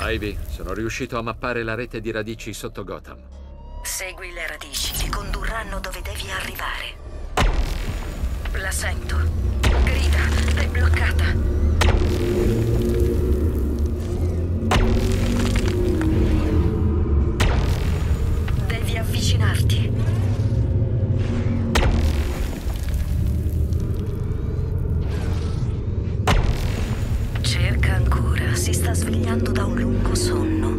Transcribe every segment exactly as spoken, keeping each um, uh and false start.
Ivy, sono riuscito a mappare la rete di radici sotto Gotham. Segui le radici, ti condurranno dove devi arrivare. La sento. Grida, è bloccata. Devi avvicinarti. Cerca ancora, si sta svegliando da un lungo sonno.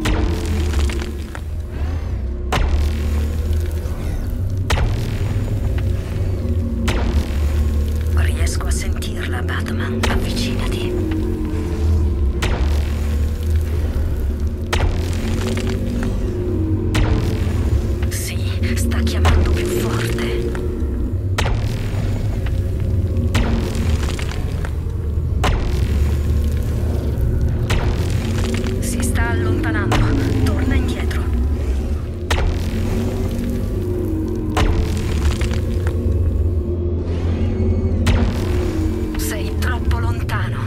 Riesco a sentirla, Batman. Avvicinati. Sì, sta chiamando più forte. Si sta allontanando. Torna indietro. Sei troppo lontano.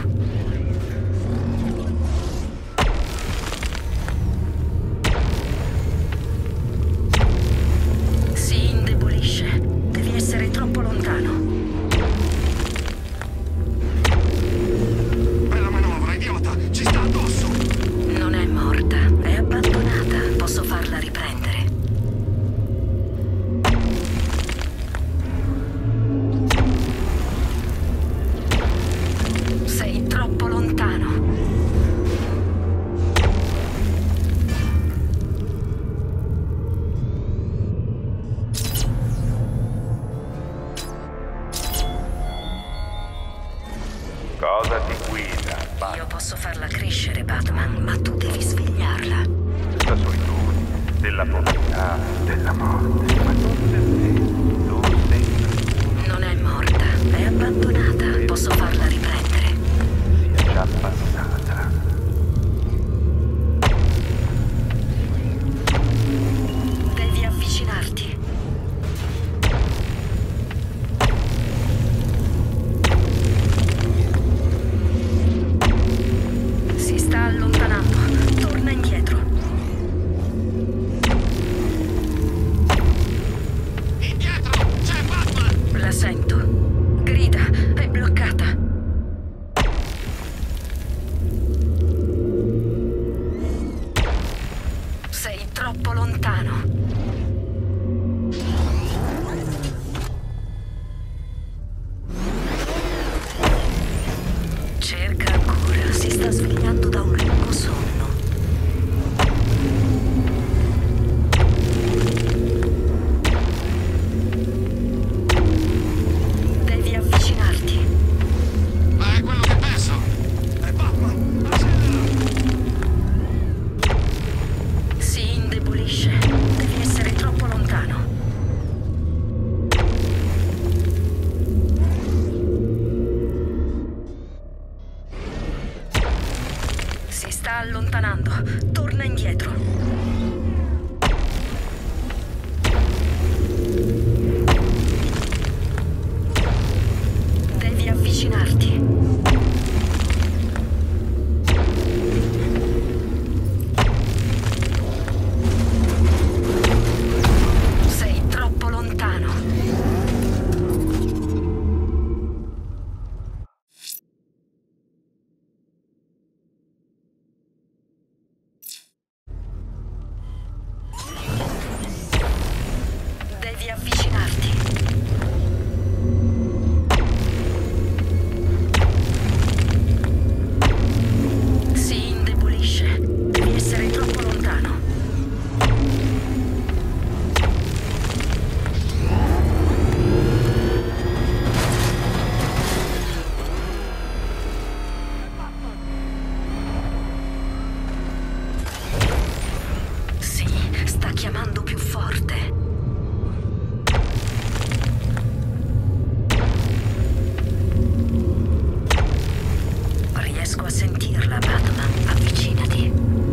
Si indebolisce. Devi essere troppo lontano. Bella manovra, idiota! Ci sta addosso! Non è morta, è abbandonata. Posso farla riprendere. Sei troppo lontano. Cosa ti guida? Io posso farla crescere, Batman, ma tu devi svegliarla. La solitudine, della povertà, della morte. Ma non per te. Tu sei Non è morta, è abbandonata. Posso farla riprendere. sia già passata. Devi avvicinarti. Si sta allontanando. Torna indietro. Indietro! C'è Batman! La sento. Grida, è bloccata. Sei troppo lontano. Cerca ancora, si sta svegliando da un lungo sonno. Devi avvicinarti. Ma è quello che penso! È Batman! Accelera! Si indebolisce. Devi essere troppo lontano. Si sta allontanando. Torna indietro. Devi avvicinarti. Sei troppo lontano. Devi avvicinarti. Si indebolisce. Devi essere troppo lontano. Sì, sta chiamando più forte. Riesco a sentirla, Batman. Avvicinati.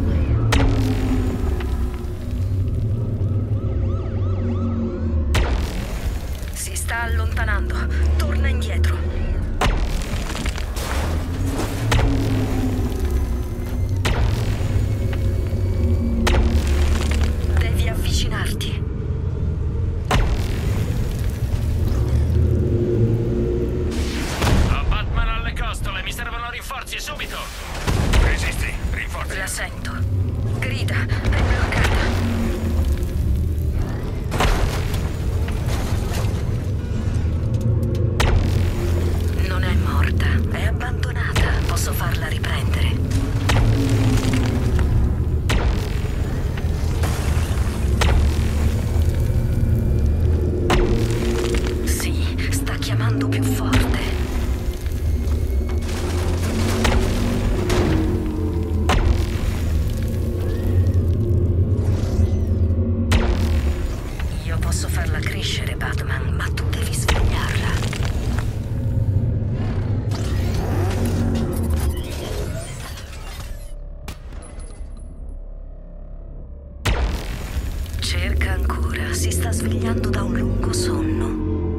Si sta allontanando. Torna indietro. Resisti, rinforzi. La sento. Grida, è bloccata. Non è morta, è abbandonata. Posso farla riprendere. Sì, sta chiamando più forte. Io posso farla crescere, Batman, ma tu devi svegliarla. Cerca ancora, si sta svegliando da un lungo sonno.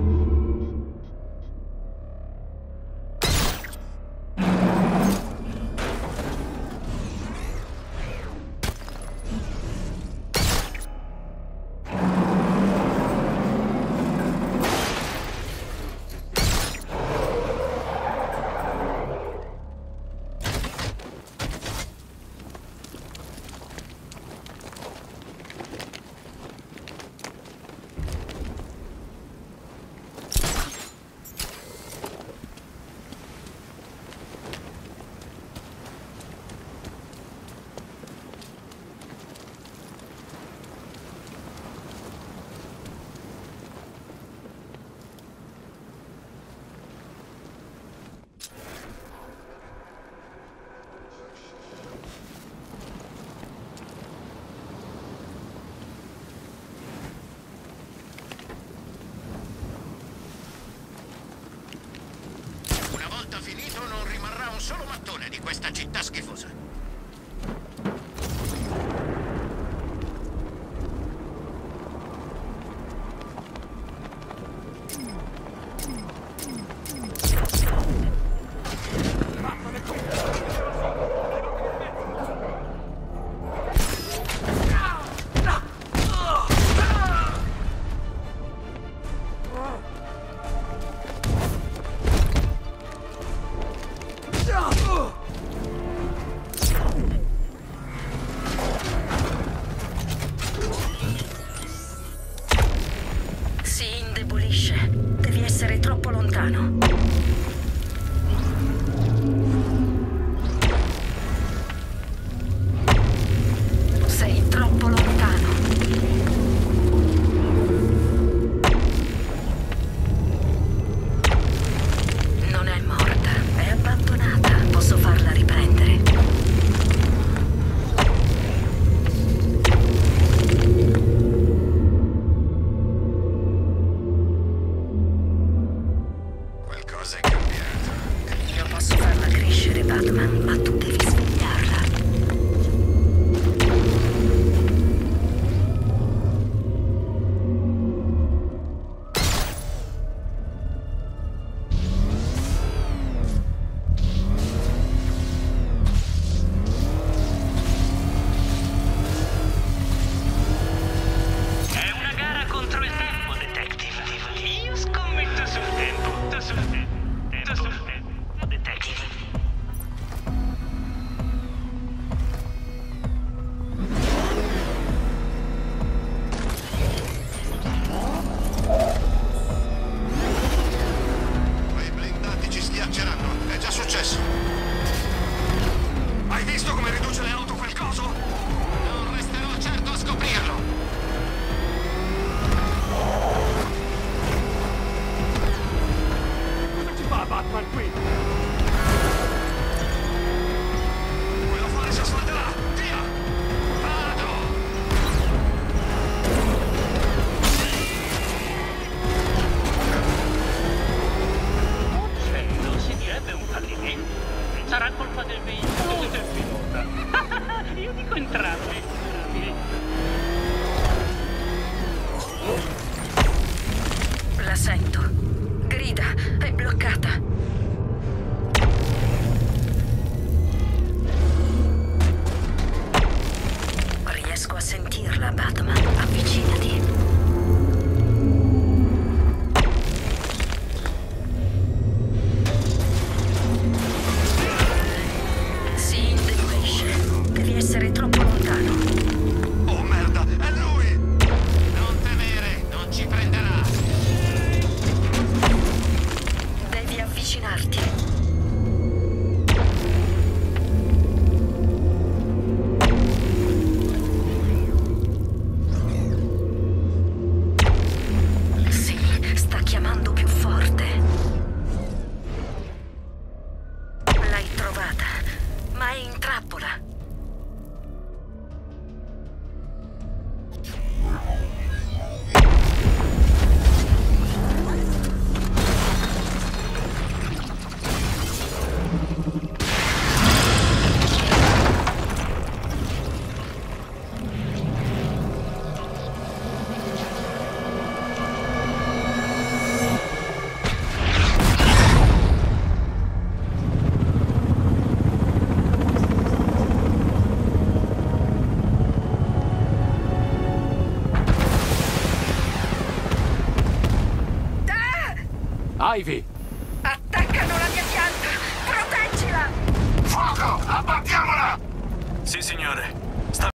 Una volta finito non rimarrà un solo mattone di questa città schifosa. Si indebolisce. Devi essere troppo lontano. Sei troppo lontano. Non è morta, è abbandonata. Posso farla riprendere. Qualcosa è cambiato. Io posso farla crescere, Batman, ma tu devi svegliarla. È una gara contro il tempo, detective. Io scommetto sul tempo. Sul tempo. Tempo sul tempo, detective. Quei blindati ci schiacceranno. È già successo. Hai visto come riduce le auto quel coso? Non resterò certo a scoprirlo. Cosa ci fa Batman qui? Quello fuori si asfalterà. Via! Vado! Uccello, si direbbe un fallimento. Sarà colpa del veicolo o del pilota? Io dico entrambi. La sento. Grida, è bloccata. Riesco a sentirla, Batman. Avvicinati. Si indebolisce. ma è in trappola. Ivy! Attaccano la mia pianta! Proteggila! Fuoco! Abbattiamola! Sì, signore.